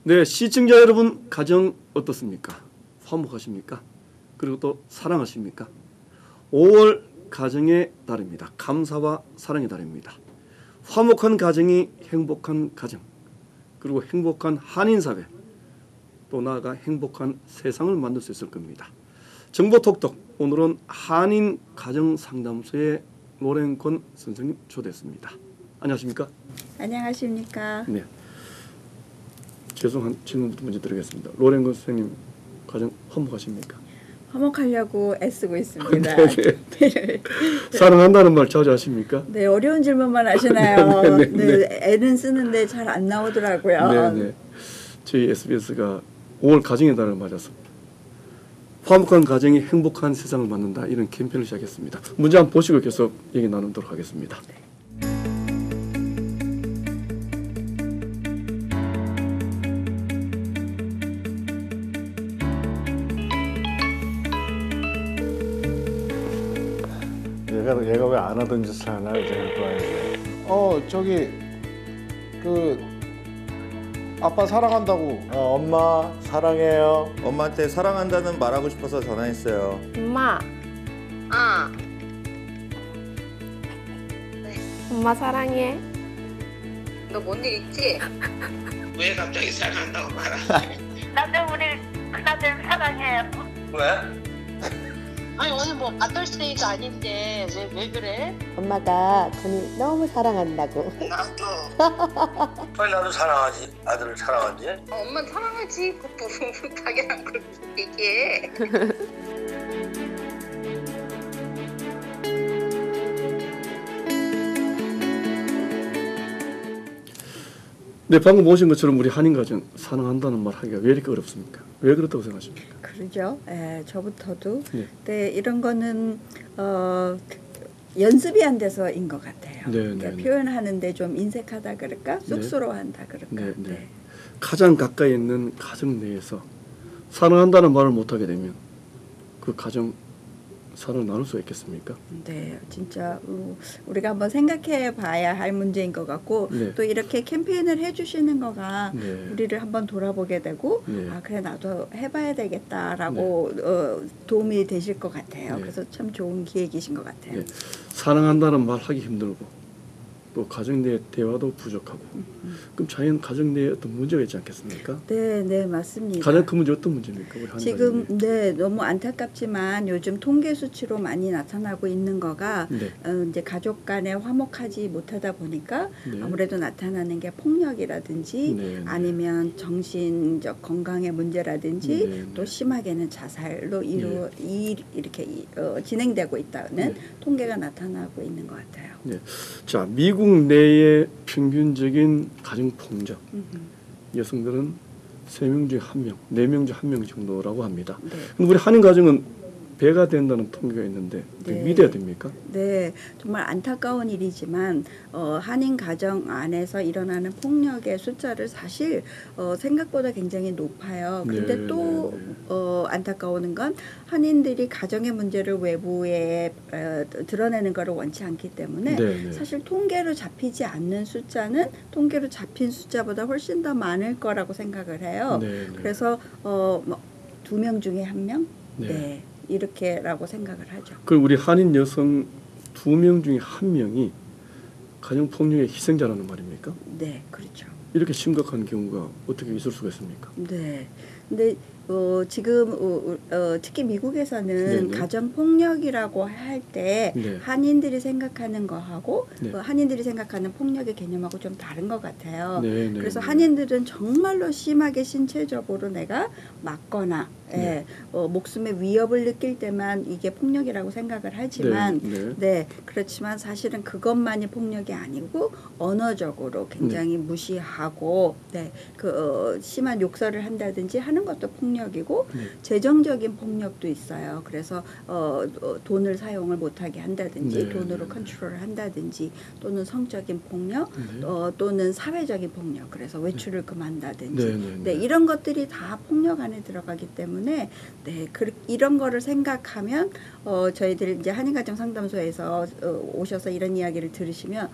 네, 시청자 여러분 가정 어떻습니까? 화목하십니까? 그리고 또 사랑하십니까? 5월 가정의 달입니다. 감사와 사랑의 달입니다. 화목한 가정이 행복한 가정, 그리고 행복한 한인사회, 또 나아가 행복한 세상을 만들 수 있을 겁니다. 정보톡톡, 오늘은 한인 가정상담소의 로렌권 선생님 초대했습니다. 안녕하십니까? 안녕하십니까? 네. 죄송한 질문부터 먼저 드리겠습니다. 로렌권 선생님 가정 화목하십니까? 화목하려고 애쓰고 있습니다. 네. 사랑한다는 말 자주 하십니까? 네, 어려운 질문만 하시나요? 네. 애는 쓰는데 잘 안 나오더라고요. 네. 저희 SBS가 5월 가정의 달을 맞아서 화목한 가정이 행복한 세상을 만든다, 이런 캠페인을 시작했습니다. 문제 한번 보시고 계속 얘기 나누도록 하겠습니다. 네. 얘가 왜 안 하던 짓을 하나 생각해봤는데, 저기 그 아빠 사랑한다고. 엄마 사랑해요. 엄마한테 사랑한다는 말하고 싶어서 전화했어요. 엄마, 엄마 사랑해. 너 뭔 일 있지? 왜 갑자기 사랑한다고 말하지? 나도 우리 큰아들 사랑해. 왜? 아니 오늘 뭐 마더스데이가 아닌데 왜 그래? 엄마가 돈이 너무 사랑한다고. 나도. 왜 나도 사랑하지? 아들을 사랑하지? 엄마는 사랑하지. 그 당연한 걸 얘기해. 네, 방금 보신 것처럼 우리 한인 가정 사랑한다는 말 하기가 왜 이렇게 어렵습니까? 왜 그렇다고 생각하십니까? 그러죠. 저부터도. 네. 네, 이런 거는 연습이 안 돼서인 것 같아요. 그러니까 표현하는데 좀 인색하다 그럴까? 쑥스러워한다 그럴까? 네. 가장 가까이 있는 가정 내에서 사랑한다는 말을 못하게 되면 그 가정 사랑을 나눌 수가 있겠습니까? 네, 진짜 우리가 한번 생각해 봐야 할 문제인 것 같고, 또 이렇게 캠페인을 해주시는 거가 우리를 한번 돌아보게 되고, 그래 나도 해봐야 되겠다라고 도움이 되실 것 같아요. 그래서 참 좋은 기획이신 것 같아요. 사랑한다는 말 하기 힘들고 또 가정 내 대화도 부족하고, 그럼 자연 가정 내에 어떤 문제가 있지 않겠습니까? 네, 맞습니다. 가장 큰 문제 어떤 문제입니까? 우리 지금 너무 안타깝지만 요즘 통계 수치로 많이 나타나고 있는 거가 이제 가족 간에 화목하지 못하다 보니까 아무래도 나타나는 게 폭력이라든지 아니면 정신적 건강의 문제라든지 또 심하게는 자살로 이렇게 진행되고 있다는 통계가 나타나고 있는 것 같아요. 자, 미국 내의 평균적인 가정 폭력, 여성들은 3명 중에 1명, 4명 중 1명 정도라고 합니다. 그럼 우리 한인 가정은 배가 된다는 통계가 있는데 믿어야 됩니까? 네, 정말 안타까운 일이지만 한인 가정 안에서 일어나는 폭력의 숫자를 사실 생각보다 굉장히 높아요. 근데 또 안타까운 건 한인들이 가정의 문제를 외부에 드러내는 것을 원치 않기 때문에 사실 통계로 잡히지 않는 숫자는 통계로 잡힌 숫자보다 훨씬 더 많을 거라고 생각을 해요. 그래서 2명 중에 1명? 이렇게라고 생각을 하죠. 그럼 우리 한인 여성 2명 중에 1명이 가정 폭력의 희생자라는 말입니까? 네, 그렇죠. 이렇게 심각한 경우가 어떻게 있을 수가 있습니까? 네, 근데 지금 특히 미국에서는 가정 폭력이라고 할 때 한인들이 생각하는 거하고 한인들이 생각하는 폭력의 개념하고 좀 다른 것 같아요. 그래서 한인들은 정말로 심하게 신체적으로 내가 맞거나 목숨의 위협을 느낄 때만 이게 폭력이라고 생각을 하지만 그렇지만 사실은 그것만이 폭력이 아니고 언어적으로 굉장히 무시하고 심한 욕설을 한다든지 하는 것도 폭력이고 재정적인 폭력도 있어요. 그래서 돈을 사용을 못하게 한다든지 돈으로 컨트롤을 한다든지 또는 성적인 폭력 또는 사회적인 폭력, 그래서 외출을 금한다든지 이런 것들이 다 폭력 안에 들어가기 때문에 이런 거를 생각하면 저희들 이제 한인가정상담소에서 오셔서 이런 이야기를 들으시면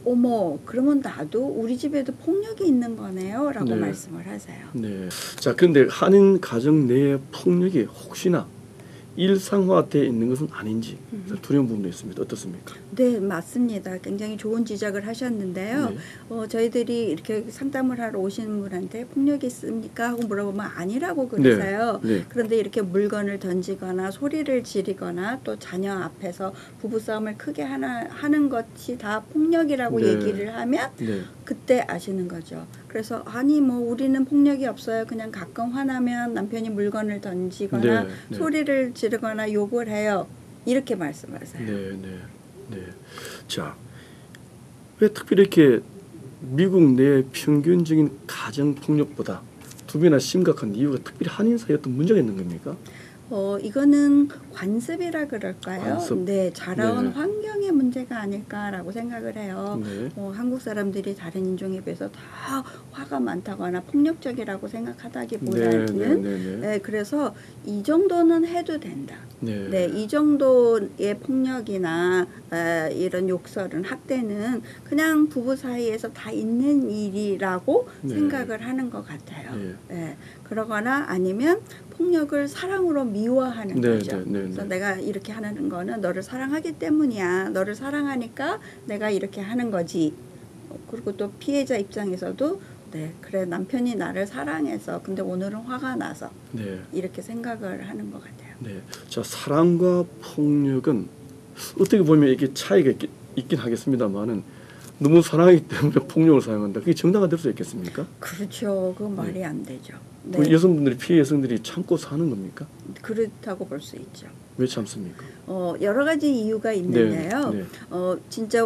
어머, 그러면 나도 우리 집에도 폭력이 있는 거네요 라고 네. 말씀을 하세요. 네. 자, 그런데 한인 가정 내의 폭력이 혹시나 일상화되어 있는 것은 아닌지 두려운 부분도 있습니다. 어떻습니까? 네, 맞습니다. 굉장히 좋은 지적을 하셨는데요. 네. 저희들이 이렇게 상담을 하러 오시는 분한테 폭력이 있습니까? 하고 물어보면 아니라고 그러세요. 네. 네. 그런데 이렇게 물건을 던지거나 소리를 지르거나 또 자녀 앞에서 부부싸움을 크게 하는 것이 다 폭력이라고 네. 얘기를 하면 네. 그때 아시는 거죠. 그래서 아니 뭐 우리는 폭력이 없어요. 그냥 가끔 화나면 남편이 물건을 던지거나 네. 네. 소리를 지르거나 욕을 해요. 이렇게 말씀하세요. 네, 네, 네. 자, 왜 특별히 이렇게 미국 내 평균적인 가정 폭력보다 두 배나 심각한 이유가 특별히 한인 사이에 어떤 문제가 있는 겁니까? 이거는 관습이라 그럴까요? 관습. 네, 자라온 네. 환경의 문제가 아닐까라고 생각을 해요. 네. 한국 사람들이 다른 인종에 비해서 다 화가 많다거나 폭력적이라고 생각하다기보다는 네. 그래서 이 정도는 해도 된다. 네. 네, 이 정도의 폭력이나 이런 욕설은 학대는 그냥 부부 사이에서 다 있는 일이라고 네. 생각을 하는 것 같아요. 네. 네, 그러거나 아니면 폭력을 사랑으로 미워하는 네, 거죠. 네, 네, 그래서 네. 내가 이렇게 하는 거는 너를 사랑하기 때문이야. 너를 사랑하니까 내가 이렇게 하는 거지. 그리고 또 피해자 입장에서도 네, 그래 남편이 나를 사랑해서 근데 오늘은 화가 나서 네. 이렇게 생각을 하는 것 같아요. 네. 자, 사랑과 폭력은 어떻게 보면 이게 차이가 있긴 하겠습니다만은 너무 사랑하기 때문에 폭력을 사용한다. 그게 정당화될 수 있겠습니까? 그렇죠. 그건 말이 안 되죠. 그 네, 여성분들이 피해 여성들이 참고 사는 겁니까? 그렇다고 볼 수 있죠. 왜 참습니까? 여러 가지 이유가 있는데요. 네. 진짜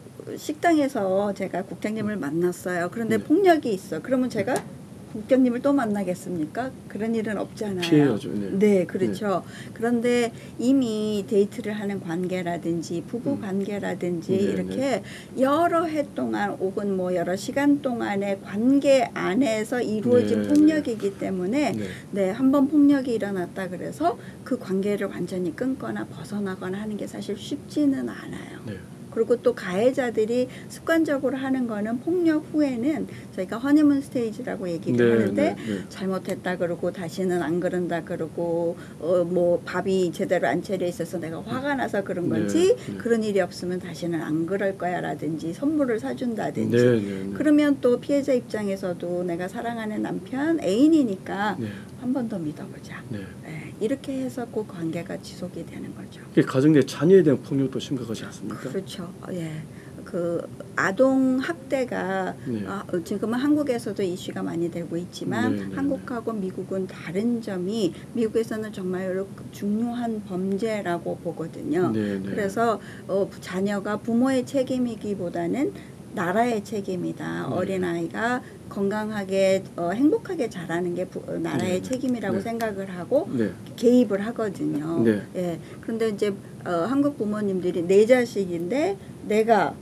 식당에서 제가 국장님을 만났어요. 그런데 네. 폭력이 있어. 그러면 제가 국장님을 또 만나겠습니까? 그런 일은 없잖아요. 피해야죠. 네. 네, 그렇죠. 그런데 이미 데이트를 하는 관계라든지 부부 관계라든지 네, 이렇게 여러 해 동안 혹은 뭐 여러 시간 동안의 관계 안에서 이루어진 네, 폭력이기 때문에 네. 네, 한번 폭력이 일어났다 그래서 그 관계를 완전히 끊거나 벗어나거나 하는 게 사실 쉽지는 않아요. 네. 그리고 또 가해자들이 습관적으로 하는 거는 폭력 후에는 저희가 허니문 스테이지라고 얘기를 하는데 잘못했다 그러고 다시는 안 그런다 그러고 뭐 밥이 제대로 안 차려 있어서 내가 화가 나서 그런 건지 그런 일이 없으면 다시는 안 그럴 거야 라든지 선물을 사준다든지 그러면 또 피해자 입장에서도 내가 사랑하는 남편 애인이니까 한 번 더 믿어보자. 네, 이렇게 해서 그 관계가 지속이 되는 거죠. 가정 내 자녀에 대한 폭력도 심각하지 않습니까? 그렇죠. 예. 그 아동 학대가 지금은 한국에서도 이슈가 많이 되고 있지만 한국하고 미국은 다른 점이 미국에서는 정말 중요한 범죄라고 보거든요. 그래서 자녀가 부모의 책임이기보다는 나라의 책임이다. 어린아이가 건강하게 행복하게 자라는 게 나라의 책임이라고 생각을 하고 개입을 하거든요. 예. 그런데 이제 한국 부모님들이 내 자식인데 내가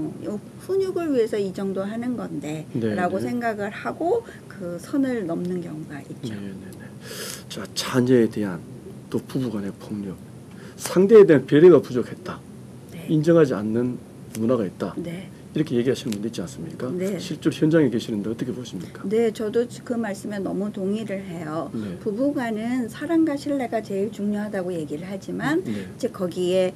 훈육을 위해서 이 정도 하는 건데 라고 생각을 하고 그 선을 넘는 경우가 있죠. 자, 자녀에 대한 또 부부간의 폭력, 상대에 대한 배려가 부족했다. 인정하지 않는 문화가 있다. 이렇게 얘기하시는 분도 있지 않습니까? 실제로 현장에 계시는데 어떻게 보십니까? 네, 저도 그 말씀에 너무 동의를 해요. 부부간은 사랑과 신뢰가 제일 중요하다고 얘기를 하지만 이제 거기에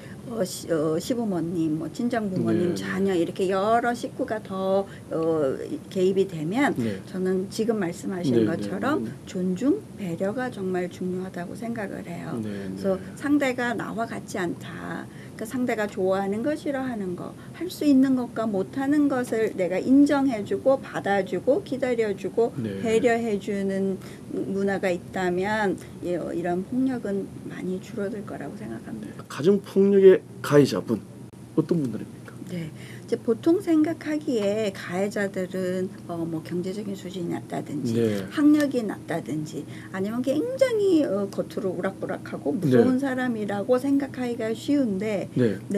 시부모님, 뭐 친정부모님, 자녀 이렇게 여러 식구가 더 개입이 되면 저는 지금 말씀하신 것처럼 존중, 배려가 정말 중요하다고 생각을 해요. 그래서 상대가 나와 같지 않다. 그러니까 상대가 좋아하는 거, 싫어하는 거, 할 수 있는 것과 못하는 것을 내가 인정해주고 받아주고 기다려주고 배려해주는 문화가 있다면 이런 폭력은 많이 줄어들 거라고 생각합니다. 가정 폭력의 가해자분 어떤 분들입니까? 네, 이제 보통 생각하기에 가해자들은 뭐 경제적인 수준이 낮다든지 학력이 낮다든지 아니면 굉장히 겉으로 우락부락하고 무서운 사람이라고 생각하기가 쉬운데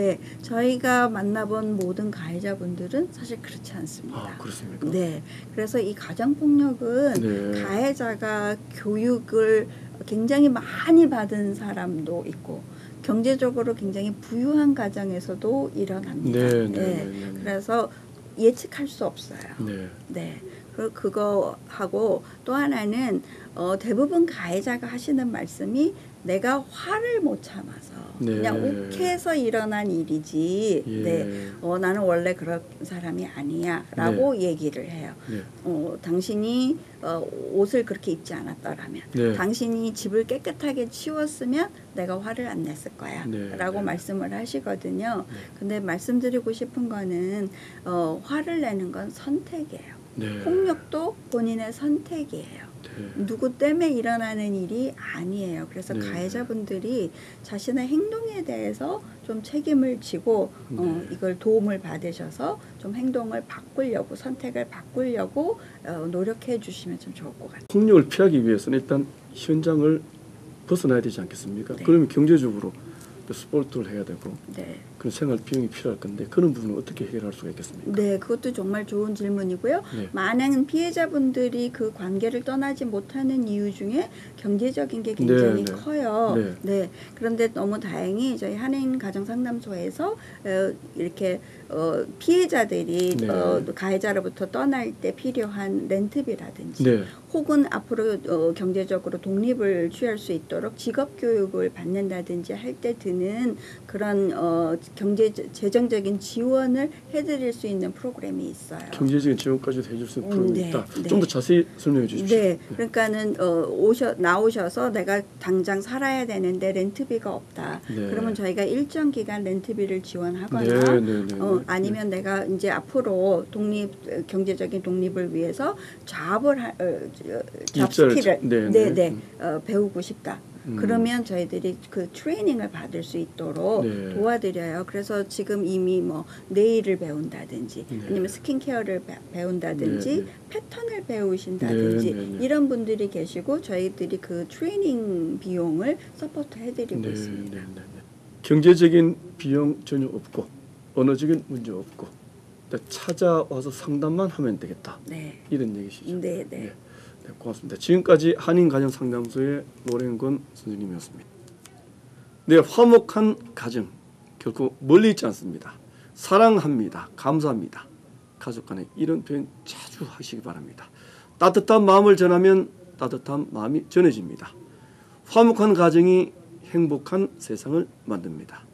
저희가 만나본 모든 가해자분들은 사실 그렇지 않습니다. 아, 그렇습니까? 네, 그래서 이 가정 폭력은 가해자가 교육을 굉장히 많이 받은 사람도 있고 경제적으로 굉장히 부유한 가정에서도 일어납니다. 그래서 예측할 수 없어요. 네. 네. 그거 하고 또 하나는 대부분 가해자가 하시는 말씀이 내가 화를 못 참아서 네. 그냥 욱해서 일어난 일이지. 예. 네. 나는 원래 그런 사람이 아니야라고 얘기를 해요. 네. 당신이 옷을 그렇게 입지 않았더라면, 네. 당신이 집을 깨끗하게 치웠으면 내가 화를 안 냈을 거야. 네. 라고 네. 말씀을 하시거든요. 근데 말씀드리고 싶은 거는 화를 내는 건 선택이에요. 네. 폭력도 본인의 선택이에요. 네. 누구 때문에 일어나는 일이 아니에요. 그래서 네. 가해자분들이 자신의 행동에 대해서 좀 책임을 지고 네. 이걸 도움을 받으셔서 좀 행동을 바꾸려고, 선택을 바꾸려고 노력해 주시면 좀 좋을 것 같아요. 폭력을 피하기 위해서는 일단 현장을 벗어나야 되지 않겠습니까? 네. 그러면 경제적으로 스포츠를 해야 되고 네. 그런 생활 비용이 필요할 건데 그런 부분은 어떻게 해결할 수가 있겠습니까? 네, 그것도 정말 좋은 질문이고요. 네. 많은 피해자분들이 그 관계를 떠나지 못하는 이유 중에 경제적인 게 굉장히 네, 네. 커요. 네. 네. 그런데 너무 다행히 저희 한인 가정상담소에서 이렇게 피해자들이 네. 가해자로부터 떠날 때 필요한 렌트비라든지 네. 혹은 앞으로 경제적으로 독립을 취할 수 있도록 직업 교육을 받는다든지 할 때 드는 그런 재정적인 지원을 해드릴 수 있는 프로그램이 있어요. 경제적인 지원까지도 해줄 수 있는 프로그램이 네, 있다. 네. 좀 더 자세히 설명해 주십시오. 네, 그러니까는 나오셔서 내가 당장 살아야 되는데 렌트비가 없다. 네. 그러면 저희가 일정 기간 렌트비를 지원하거나 네, 네, 네, 네. 아니면 내가 이제 앞으로 경제적인 독립을 위해서 잡스킬을 네. 배우고 싶다. 그러면 저희들이 그 트레이닝을 받을 수 있도록 네. 도와드려요. 그래서 지금 이미 뭐 네일을 배운다든지 네. 아니면 스킨케어를 배운다든지 네, 네. 패턴을 배우신다든지 네, 네, 네. 이런 분들이 계시고 저희들이 그 트레이닝 비용을 서포트 해드리고 네, 있습니다. 네, 네, 네. 경제적인 비용 전혀 없고 언어적인 문제 없고 찾아와서 상담만 하면 되겠다. 네. 이런 얘기시죠. 네, 네. 네, 고맙습니다. 지금까지 한인가정상담소의 노랭건 선생님이었습니다. 네, 화목한 가정 결코 멀리 있지 않습니다. 사랑합니다. 감사합니다. 가족 간에 이런 표현 자주 하시기 바랍니다. 따뜻한 마음을 전하면 따뜻한 마음이 전해집니다. 화목한 가정이 행복한 세상을 만듭니다.